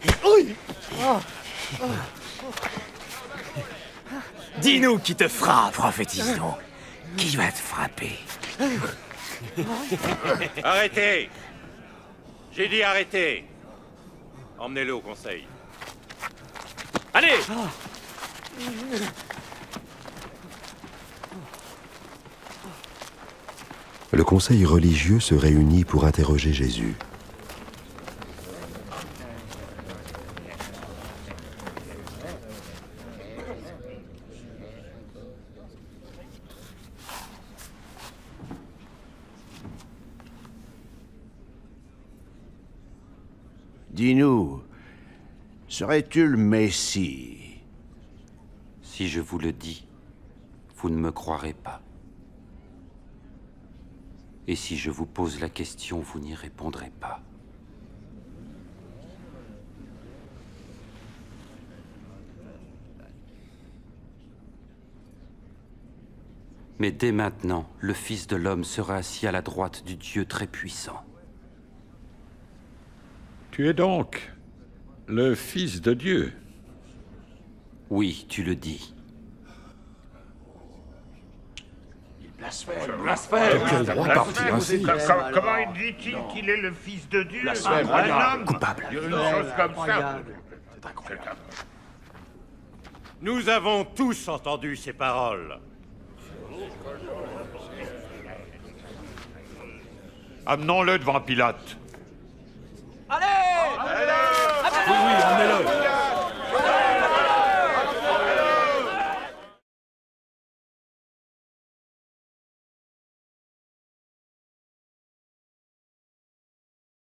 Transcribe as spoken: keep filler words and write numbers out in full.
Dis-nous qui te frappe, prophétise donc. Qui va te frapper? Arrêtez! J'ai dit arrêtez! Emmenez-le au conseil. Allez! Le conseil religieux se réunit pour interroger Jésus. Dis-nous, serais-tu le Messie? Si je vous le dis, vous ne me croirez pas. Et si je vous pose la question, vous n'y répondrez pas. Mais dès maintenant, le Fils de l'homme sera assis à la droite du Dieu très-puissant. Tu es donc le Fils de Dieu? Oui, tu le dis. Blasphème, blasphème. Quel droit parle-t-il ainsi? Comment dit-il qu'il est le fils de Dieu? Un homme coupable. Une chose comme ça. Nous avons tous entendu ces paroles. Amenons-le devant Pilate.